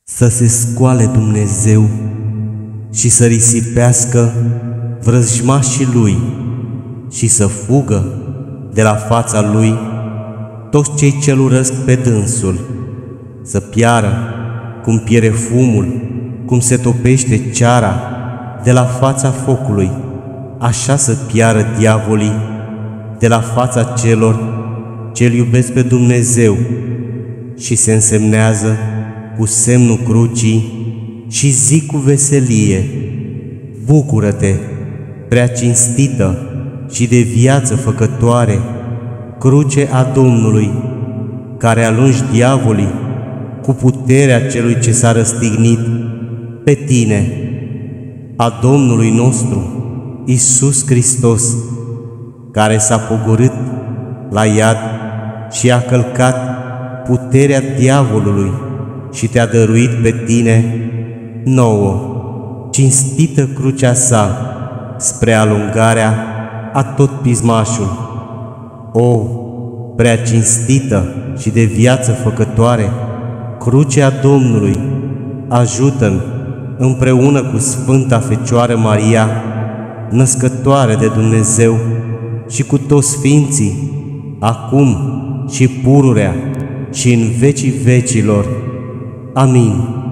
Să se scoale Dumnezeu și să risipească vrăjmașii Lui și să fugă de la fața Lui toți cei ce-L urăsc pe dânsul, să piară cum piere fumul, cum se topește ceara de la fața focului, așa să piară diavolii de la fața celor ce-L iubesc pe Dumnezeu și se însemnează cu semnul crucii și zic cu veselie: bucură-te, prea cinstită și de viață făcătoare, cruce a Domnului, care alungi diavolii cu puterea celui ce s-a răstignit pe tine, a Domnului nostru, Iisus Hristos, care s-a pogorât la iad și a călcat puterea diavolului și te-a dăruit pe tine nouă, cinstită crucea sa, spre alungarea a tot pismașul. O, prea cinstită și de viață făcătoare, crucea Domnului, ajută-mi împreună cu Sfânta Fecioară Maria, născătoare de Dumnezeu, și cu toți sfinții, acum și pururea și în vecii vecilor. Amin.